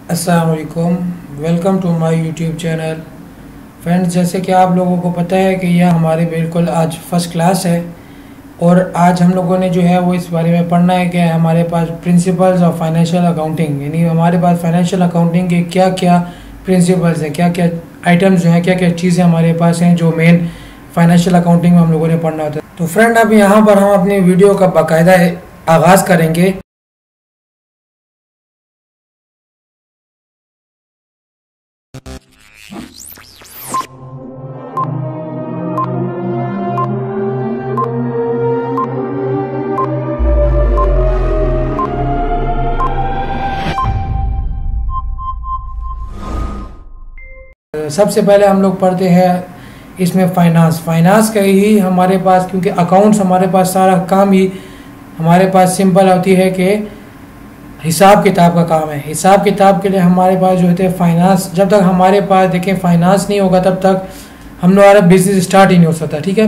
अस्सलाम वालेकुम, welcome to my YouTube channel. Friends, जैसे कि आप लोगों को पता है कि यह हमारे बिल्कुल आज फर्स्ट क्लास है और आज हम लोगों ने जो है वो इस बारे में पढ़ना है कि हमारे पास प्रिंसिपल्स ऑफ फाइनेंशियल अकाउंटिंग, यानी हमारे पास फाइनेंशियल अकाउंटिंग के क्या क्या प्रिंसिपल्स हैं, क्या क्या आइटम्स जो हैं, क्या क्या चीज़ें हमारे पास हैं जो मेन फाइनेंशियल अकाउंटिंग में हम लोगों ने पढ़ना होता है। तो फ्रेंड, अब यहाँ पर हम अपनी वीडियो का बाकायदा आगाज़ करेंगे। सबसे पहले हम लोग पढ़ते हैं इसमें फाइनेंस का ही हमारे पास, क्योंकि अकाउंट्स हमारे पास सारा काम ही हमारे पास सिंपल होती है कि हिसाब किताब का काम है। हिसाब किताब के लिए हमारे पास जो होते हैं फाइनेंस, जब तक हमारे पास देखें फाइनेंस नहीं होगा तब तक हम लोग बिजनेस स्टार्ट ही नहीं हो सकता। ठीक है,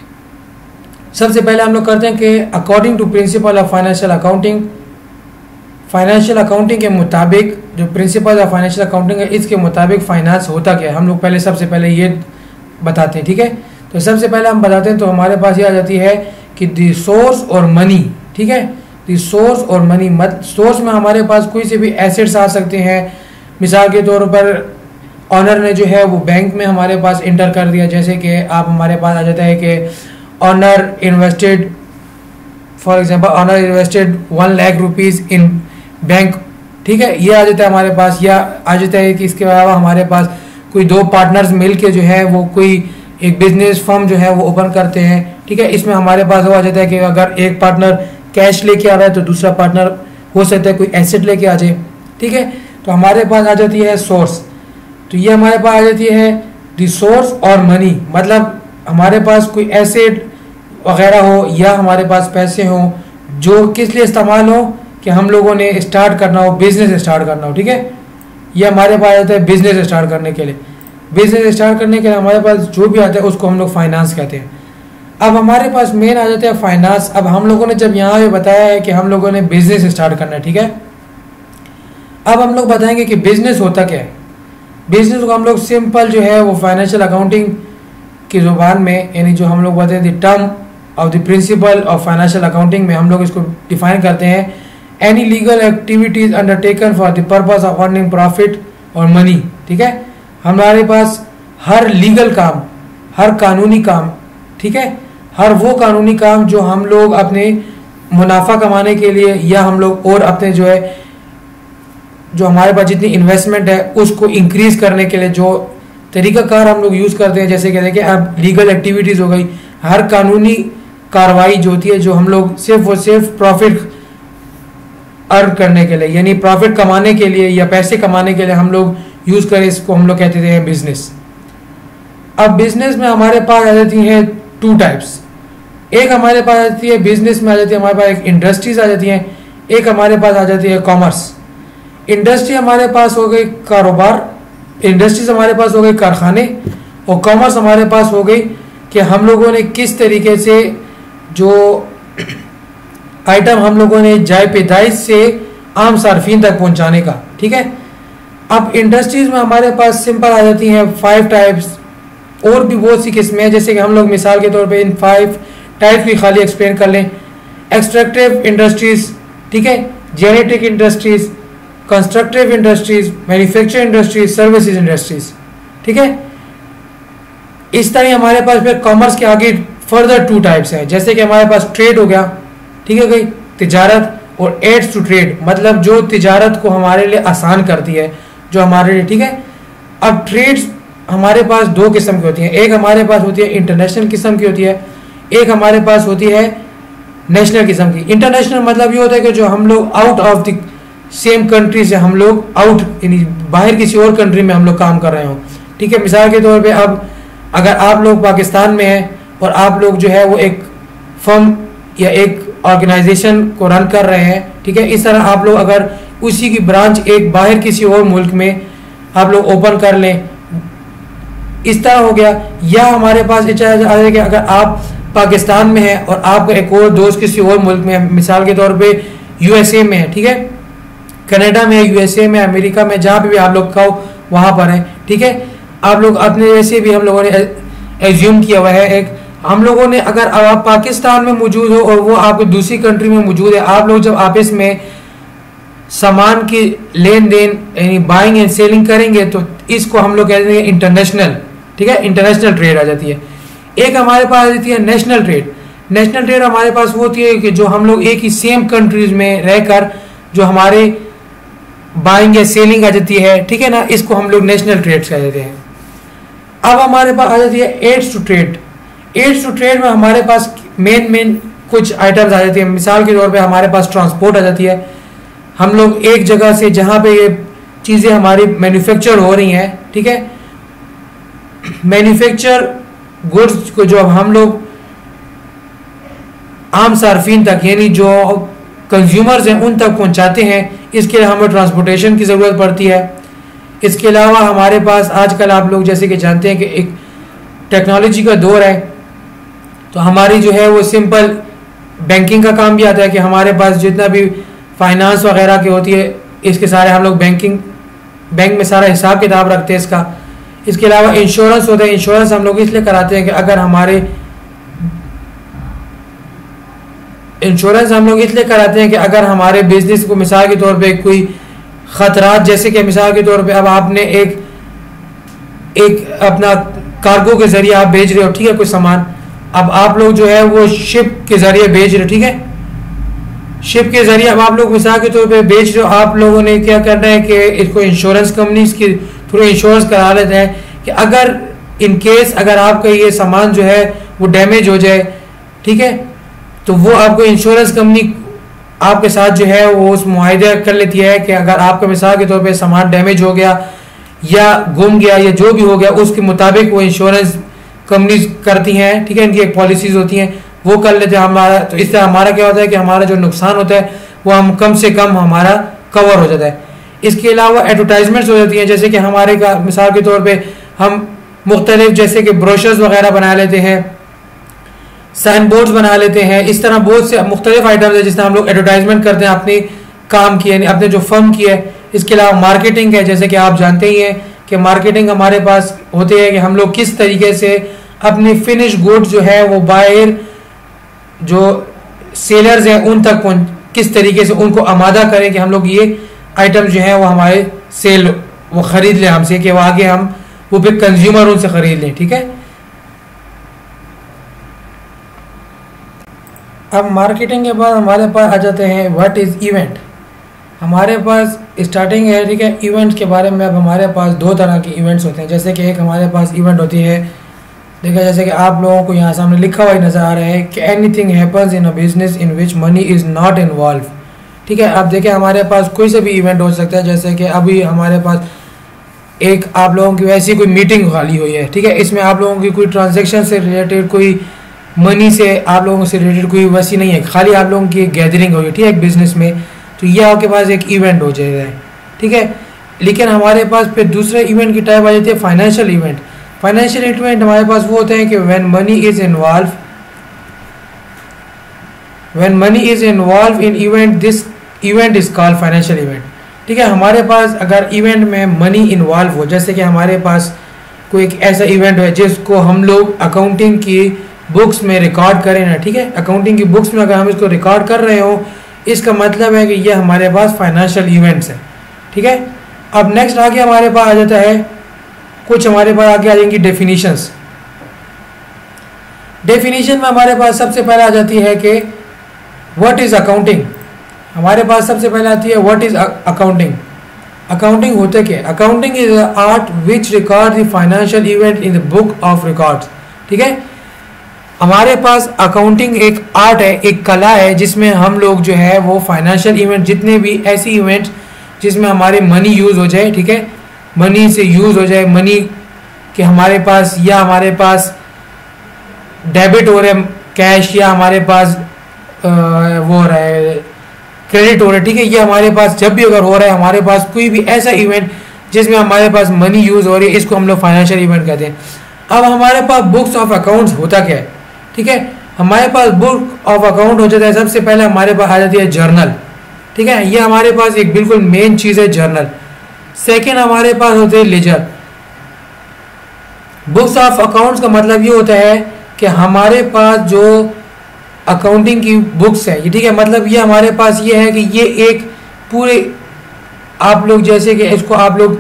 सबसे पहले हम लोग करते हैं कि according to principle of financial accounting, financial accounting के मुताबिक जो प्रिंसिपल ऑफ फाइनेंशियल अकाउंटिंग है इसके मुताबिक फाइनेंस होता क्या है, हम लोग पहले सबसे पहले ये बताते हैं। ठीक है, तो सबसे पहले हम बताते हैं तो हमारे पास ये आ जाती है कि दी सोर्स और मनी। ठीक है, दी सोर्स और मनी, सोर्स में हमारे पास कोई से भी एसेट्स आ सकते हैं। मिसाल के तौर पर ऑनर ने जो है वो बैंक में हमारे पास इंटर कर दिया, जैसे कि आप हमारे पास आ जाता है कि owner invested, for example owner invested 1 lakh rupees in bank. ठीक है, ये आ जाता है हमारे पास। या आ जाता है कि इसके अलावा हमारे पास कोई 2 पार्टनर्स मिल के जो है वो कोई एक बिजनेस फर्म जो है वो ओपन करते हैं। ठीक है, इसमें हमारे पास वो आ जाता है कि अगर एक पार्टनर कैश लेके आ रहा है तो दूसरा पार्टनर हो सकता है कोई एसेट लेके आ जाए। ठीक है, तो हमारे पास आ जाती है सोर्स, तो ये हमारे पास आ जाती है दी सोर्स और मनी, मतलब हमारे पास कोई एसेट वगैरह हो या हमारे पास पैसे हों जो किस लिए इस्तेमाल हो कि हम लोगों ने स्टार्ट करना हो, बिजनेस स्टार्ट करना हो। ठीक है, ये हमारे पास आता है बिजनेस स्टार्ट करने के लिए। बिजनेस स्टार्ट करने के लिए हमारे पास जो भी आता है उसको हम लोग फाइनेंस कहते हैं। अब हमारे पास मेन आ जाता है फाइनेंस। अब हम लोगों ने जब यहाँ पे बताया है कि हम लोगों ने बिजनेस स्टार्ट करना है, ठीक है, अब हम लोग बताएंगे कि बिजनेस होता क्या है। बिजनेस को हम लोग सिंपल जो है वो फाइनेंशियल अकाउंटिंग की जुबान में, यानी जो हम लोग बताते हैं the term of the principle of financial accounting में हम लोग इसको डिफाइन करते हैं any legal activities undertaken for the purpose of earning profit और मनी। ठीक है, हमारे पास हर लीगल काम, हर कानूनी काम, ठीक है, हर वो कानूनी काम जो हम लोग अपने मुनाफा कमाने के लिए या हम लोग और अपने जो है जो हमारे पास जितनी इन्वेस्टमेंट है उसको इंक्रीज करने के लिए जो तरीकाकार हम लोग यूज़ करते हैं, जैसे कहते हैं कि अब लीगल एक्टिविटीज़ हो गई, हर कानूनी कार्रवाई जो होती है जो हम लोग सिर्फ और सिर्फ प्रॉफिट अर्न करने के लिए, यानी प्रॉफिट कमाने के लिए या पैसे कमाने के लिए हम लोग यूज़ करें, इसको हम लोग कहते हैं बिजनेस। अब बिजनेस में हमारे पास आ जाती है 2 टाइप्स। एक हमारे पास आ जाती है बिजनेस में आ जाती है हमारे पास एक इंडस्ट्रीज आ जाती हैं, एक हमारे पास आ जाती है कॉमर्स। इंडस्ट्री हमारे पास हो गई कारोबार, इंडस्ट्रीज हमारे पास हो गई कारखाने, और कॉमर्स हमारे पास हो गई कि हम लोगों ने किस तरीके से जो आइटम हम लोगों ने जाय पैदाइश से आम सार्फिन तक पहुंचाने का। ठीक है, अब इंडस्ट्रीज में हमारे पास सिंपल आ जाती हैं 5 टाइप्स, और भी बहुत सी किस्में हैं, जैसे कि हम लोग मिसाल के तौर पे इन 5 टाइप्स की खाली एक्सप्लेन कर लें। एक्सट्रैक्टिव इंडस्ट्रीज, ठीक है, genetic industries, constructive industries, manufacturing industries, services industries. ठीक है, इस तरह हमारे पास फिर कॉमर्स के आगे फर्दर 2 टाइप्स हैं, जैसे कि हमारे पास ट्रेड हो गया, ठीक है, गई तिजारत, और एड्स टू ट्रेड, मतलब जो तिजारत को हमारे लिए आसान करती है, जो हमारे लिए, ठीक है। अब ट्रेड्स हमारे पास 2 किस्म की होती हैं, एक हमारे पास होती है इंटरनेशनल किस्म की होती है, एक हमारे पास होती है नेशनल किस्म की। इंटरनेशनल मतलब ये होता है कि जो हम लोग out of the same country से हम लोग आउट, यानी बाहर किसी और कंट्री में हम लोग काम कर रहे हो। ठीक है, मिसाल के तौर पे अब अगर आप लोग पाकिस्तान में हैं और आप लोग जो है वो एक फर्म या एक ऑर्गेनाइजेशन को रन कर रहे हैं, ठीक है, इस तरह आप लोग अगर उसी की ब्रांच एक बाहर किसी और मुल्क में आप लोग ओपन कर लें, इस तरह हो गया। या हमारे पास कि अगर आप पाकिस्तान में हैं और आपका एक और दोस्त किसी और मुल्क में, मिसाल के तौर पे यूएसए में है, ठीक है, कनाडा में, यूएसए में, अमेरिका में, जहाँ पे भी आप लोग का वहाँ पर है, ठीक है। आप लोग अपने वैसे भी हम लोगों ने एज्यूम किया हुआ है एक, हम लोगों ने, अगर आप पाकिस्तान में मौजूद हो और वो आपको दूसरी कंट्री में मौजूद है, आप लोग जब आपस में सामान की लेन देन यानी बाइंग एंड सेलिंग करेंगे तो इसको हम लोग कहते हैं इंटरनेशनल, ठीक है, इंटरनेशनल ट्रेड आ जाती है। एक हमारे पास आ जाती है नेशनल ट्रेड। नेशनल ट्रेड हमारे पास वो होती है कि जो हम लोग एक ही सेम कंट्रीज में रहकर जो हमारे बाइंग या सेलिंग आ जाती है, ठीक है ना, इसको हम लोग नेशनल ट्रेड्स कह देते हैं। अब हमारे पास आ जाती है aids to trade. Aids to trade में हमारे पास मेन कुछ आइटम्स आ जाती है। मिसाल के तौर पे हमारे पास ट्रांसपोर्ट आ जाती है। हम लोग एक जगह से जहाँ पे ये चीज़ें हमारी मैन्युफैक्चर हो रही हैं, ठीक है, मैन्युफैक्चर गुड्स को जो हम लोग आम सार्फिन तक यानी जो कंज्यूमर्स हैं उन तक पहुँचाते हैं, इसके लिए हमें ट्रांसपोर्टेशन की ज़रूरत पड़ती है। इसके अलावा हमारे पास आजकल आप लोग जैसे कि जानते हैं कि एक टेक्नोलॉजी का दौर है, तो हमारी जो है वो सिंपल बैंकिंग का काम भी आता है कि हमारे पास जितना भी फाइनेंस वगैरह की होती है, इसके सारे हम लोग बैंक में सारा हिसाब किताब रखते हैं इसका। इसके अलावा इंश्योरेंस होता है। इंश्योरेंस हम लोग इसलिए कराते हैं कि अगर हमारे इंश्योरेंस हम लोग इसलिए कराते हैं कि अगर हमारे बिजनेस को मिसाल के तौर पे कोई ख़तरात, जैसे कि मिसाल के तौर पे अब आपने एक अपना कार्गो के ज़रिए आप भेज रहे हो, ठीक है, कोई सामान, अब आप लोग जो है वो शिप के ज़रिए भेज रहे हो, ठीक है, शिप के ज़रिए अब आप लोग मिसाल के तौर पे बेच रहे हो, आप लोगों ने क्या करना है कि इसको इंश्योरेंस कंपनी के थ्रू इंश्योरेंस करा लेते हैं कि अगर इन केस अगर आपका ये सामान जो है वो डैमेज हो जाए, ठीक है, तो वो आपको इंश्योरेंस कंपनी आपके साथ जो है वो उस मुआहिदा कर लेती है कि अगर आपका मिसाल के तौर पे सामान डैमेज हो गया या गुम गया या जो भी हो गया, उसके मुताबिक वो इंश्योरेंस कंपनी करती हैं, ठीक है, इनकी एक पॉलिसीज होती हैं, वो कर लेते हैं हमारा। तो इससे हमारा क्या होता है कि हमारा जो नुकसान होता है वो हम कम से कम हमारा कवर हो जाता है। इसके अलावा एडवर्टाइजमेंट्स हो जाती हैं, जैसे कि हमारे का मिसाल के तौर पे हम मुख्तलिफ जैसे कि ब्रोशर्स वगैरह बना लेते हैं, साइन बोर्ड्स बना लेते हैं, इस तरह बहुत से मुख्तलिफ आइटम्स है जिसमें हम लोग एडवर्टाइजमेंट करते हैं अपने काम की, यानी अपने जो फर्म की है। इसके अलावा मार्केटिंग है, जैसे कि आप जानते ही हैं कि मार्केटिंग हमारे पास होती है कि हम लोग किस तरीके से अपनी फिनिश गुड्स जो है वो बाहर जो सेलर्स हैं उन तक किस तरीके से उनको आमादा करें कि हम लोग ये आइटम जो है वो हमारे सेल वो ख़रीद लें हमसे, कि वो आगे हम वो फिर कंज्यूमर उनसे ख़रीद लें, ठीक है। अब मार्केटिंग के बाद हमारे पास आ जाते हैं व्हाट इज़ इवेंट। हमारे पास स्टार्टिंग है, ठीक है, इवेंट्स के बारे में। अब हमारे पास दो तरह के इवेंट्स होते हैं, जैसे कि एक हमारे पास इवेंट होती है, देखा जैसे कि आप लोगों को यहाँ सामने लिखा हुआ नज़र आ रहा है कि anything happens in a business in which money is not involve, ठीक है। अब देखिए हमारे पास कोई से भी इवेंट हो सकता है, जैसे कि अभी हमारे पास एक आप लोगों की वैसी कोई मीटिंग खाली हुई है, ठीक है, इसमें आप लोगों की कोई ट्रांजेक्शन से रिलेटेड, कोई मनी से आप लोगों से रिलेटेड कोई वैसी नहीं है, खाली आप लोगों की एक गैदरिंग हुई है, ठीक है, एक बिजनेस में, तो ये आपके पास एक इवेंट हो जाएगा, ठीक है। लेकिन हमारे पास फिर दूसरे इवेंट की टाइप आ जाती है फाइनेंशियल इवेंट। फाइनेंशियल इवेंट हमारे पास वो होते हैं कि when money is involve in event, this event is called financial event, ठीक है। हमारे पास अगर इवेंट में मनी इन्वॉल्व हो, जैसे कि हमारे पास कोई एक ऐसा इवेंट है जिसको हम लोग अकाउंटिंग की बुक्स में रिकॉर्ड करें ना, ठीक है, अकाउंटिंग की बुक्स में अगर हम इसको रिकॉर्ड कर रहे हो, इसका मतलब है कि ये हमारे पास फाइनेंशियल इवेंट्स है, ठीक है। अब नेक्स्ट आगे हमारे पास आ जाता है कुछ, हमारे पास आगे आ जाएंगी डेफिनेशंस। डेफिनेशन में हमारे पास सबसे पहले आ जाती है कि व्हाट इज अकाउंटिंग। हमारे पास सबसे पहले आती है व्हाट इज अकाउंटिंग। अकाउंटिंग होते क्या? Accounting is art which record the financial event in the book of records, ठीक है। हमारे पास अकाउंटिंग एक आर्ट है, एक कला है, जिसमें हम लोग जो है वो फाइनेंशियल इवेंट, जितने भी ऐसी इवेंट्स जिसमें हमारे मनी यूज़ हो जाए, ठीक है, मनी से यूज़ हो जाए, मनी कि हमारे पास या हमारे पास डेबिट हो रहा है कैश, या हमारे पास वो हो रहा है क्रेडिट हो रहा है, ठीक है, ये हमारे पास जब भी अगर हो रहा है, हमारे पास कोई भी ऐसा इवेंट जिसमें हमारे पास मनी यूज़ हो रही है, इसको हम लोग फाइनेंशियल इवेंट कहते हैं। अब हमारे पास बुक्स ऑफ अकाउंट्स होता क्या है, ठीक है। हमारे पास बुक ऑफ अकाउंट हो जाता है, सबसे पहले हमारे पास आ जाती है जर्नल, ठीक है, ये हमारे पास एक बिल्कुल मेन चीज़ है जर्नल। सेकेंड हमारे पास होते हैं लेजर। बुक्स ऑफ अकाउंट्स का मतलब ये होता है कि हमारे पास जो अकाउंटिंग की बुक्स है, ये ठीक है, मतलब ये हमारे पास ये है कि ये एक पूरे, आप लोग जैसे कि इसको आप लोग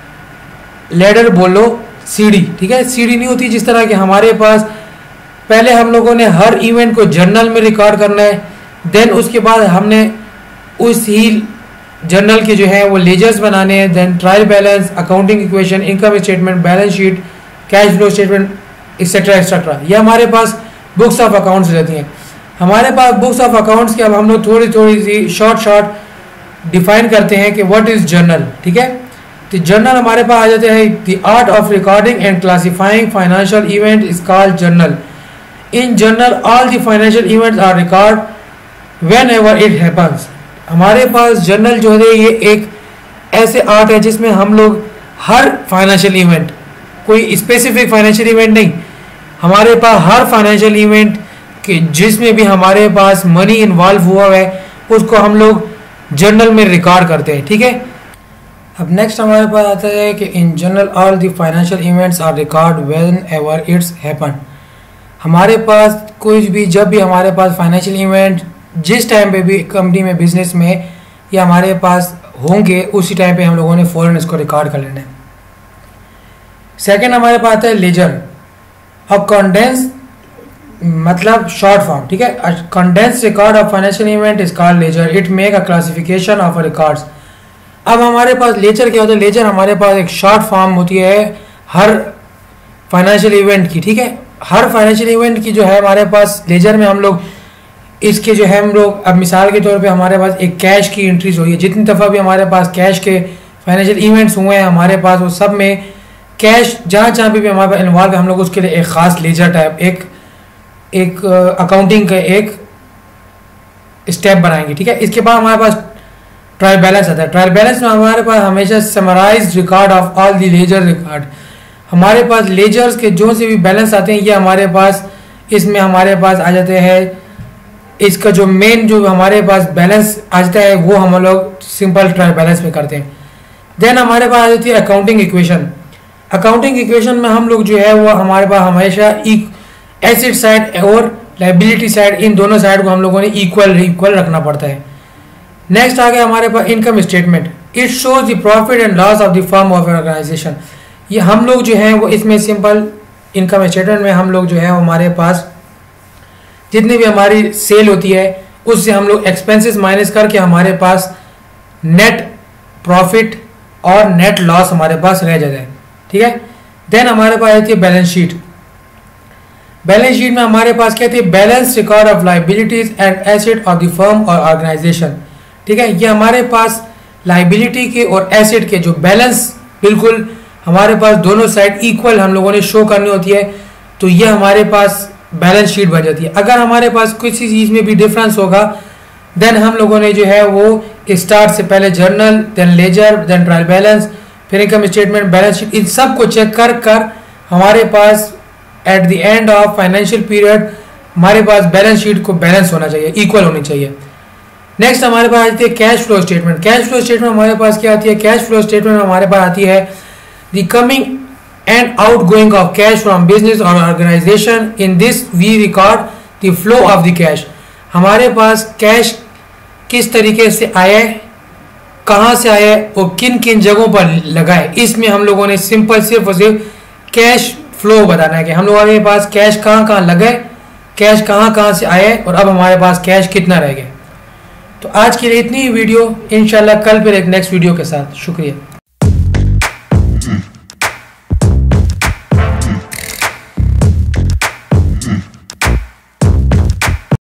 लेडर बोलो, सीडी, ठीक है, सीडी नहीं होती जिस तरह के हमारे पास पहले हम लोगों ने हर इवेंट को जर्नल में रिकॉर्ड करना है, देन उसके बाद हमने उस ही जर्नल के जो है वो लेजर्स बनाने हैं, then trial balance, accounting equation, income statement, balance sheet, cash flow statement, etcetera etcetera. ये हमारे पास बुक्स ऑफ अकाउंट्स रहती हैं। हमारे पास बुक्स ऑफ अकाउंट्स के अब हम लोग थोड़ी थोड़ी सी शॉर्ट डिफाइन करते हैं कि व्हाट इज जर्नल, ठीक है। तो जर्नल हमारे पास आ जाते हैं, the art of recording and classifying financial event is called journal. In journal all the financial events are record whenever it happens. हमारे पास जर्नल जो है ये एक ऐसे आर्ट है जिसमें हम लोग हर फाइनेंशियल इवेंट, कोई स्पेसिफिक फाइनेंशियल इवेंट नहीं, हमारे पास हर फाइनेंशियल इवेंट कि जिसमें भी हमारे पास मनी इन्वॉल्व हुआ है उसको हम लोग जर्नल में रिकॉर्ड करते हैं, ठीक है। अब नेक्स्ट हमारे पास आता है कि in journal all the financial events are record whenever it's happen. हमारे पास कुछ भी, जब भी हमारे पास फाइनेंशियल इवेंट जिस टाइम पे भी कंपनी में, बिजनेस में या हमारे पास होंगे, उसी टाइम पे हम लोगों ने फ़ौरन इसको रिकॉर्ड कर लेना है। सेकेंड हमारे पास आता है लेजर। अब कंडेंस मतलब शॉर्ट फॉर्म, ठीक है। Condense record of financial event is called ledger. It make a classification of records. अब हमारे पास लेजर क्या होता है? लेजर हमारे पास एक शॉर्ट फॉर्म होती है हर फाइनेंशियल इवेंट की, ठीक है। हर फाइनेंशियल इवेंट की जो है हमारे पास लेजर में हम लोग इसके जो है हम लोग, अब मिसाल के तौर पे हमारे पास एक कैश की एंट्रीज हुई है, जितनी दफ़ा भी हमारे पास कैश के फाइनेंशियल इवेंट्स हुए हैं हमारे पास, वो सब में कैश जहाँ जहाँ पे भी हमारे पास इन्वॉल्व है, हम लोग उसके लिए एक ख़ास लेजर टाइप एक अकाउंटिंग का एक स्टेप बनाएंगे, ठीक है। इसके बाद हमारे पास ट्रायल बैलेंस आता है। ट्रायल बैलेंस में हमारे पास हमेशा summarise record of all the ledger record. हमारे पास लेजर्स के जो से भी बैलेंस आते हैं ये हमारे पास, इसमें हमारे पास आ जाते हैं, इसका जो मेन जो हमारे पास बैलेंस आ जाता है वो हम लोग सिंपल ट्रायल बैलेंस में करते हैं। देन हमारे पास आ जाती है अकाउंटिंग इक्वेशन। अकाउंटिंग इक्वेशन में हम लोग जो है वो हमारे पास हमेशा एसेट साइड और लाइबिलिटी साइड, इन दोनों साइड को हम लोगों ने इक्वल रखना पड़ता है। नेक्स्ट आ गया हमारे पास income statement. It shows the profit and loss of the firm of organisation. ये हम लोग जो है वो इसमें सिंपल इनकम स्टेटमेंट में हम लोग जो है हमारे पास जितनी भी हमारी सेल होती है उससे हम लोग एक्सपेंसेस माइनस करके हमारे पास नेट प्रॉफिट और नेट लॉस हमारे पास रह जाता है, ठीक है। देन हमारे पास आती है बैलेंस शीट। बैलेंस शीट में हमारे पास क्या थी? Balance record of liabilities and asset of the firm और ऑर्गेनाइजेशन, ठीक है। ये हमारे पास लाइबिलिटी के और एसेट के जो बैलेंस बिल्कुल हमारे पास दोनों साइड इक्वल हम लोगों ने शो करनी होती है, तो ये हमारे पास बैलेंस शीट बन जाती है। अगर हमारे पास किसी चीज़ में भी डिफरेंस होगा देन हम लोगों ने जो है वो स्टार्ट से पहले journal, then ledger, then trial balance, फिर इनकम स्टेटमेंट, बैलेंस शीट, इन सब को चेक कर हमारे पास at the end of financial period हमारे पास बैलेंस शीट को बैलेंस होना चाहिए, इक्वल होनी चाहिए। नेक्स्ट हमारे पास आती है cash flow statement. Cash flow statement हमारे पास क्या आती है? कैश फ्लो स्टेटमेंट हमारे पास आती है the coming and outgoing of cash from business or organization. In this we record the flow of the cash. हमारे पास कैश किस तरीके से आया है, कहाँ से आया है और किन किन जगहों पर लगा है, इसमें हम लोगों ने सिंपल सिर्फ और सिर्फ कैश फ्लो बताना है कि हम लोगों के पास कैश कहाँ कहाँ लगा है, कैश कहाँ कहाँ से आया है और अब हमारे पास कैश कितना रह गया। तो आज के लिए इतनी ही वीडियो, इंशाल्लाह कल फिर एक नेक्स्ट वीडियो के साथ। शुक्रिया।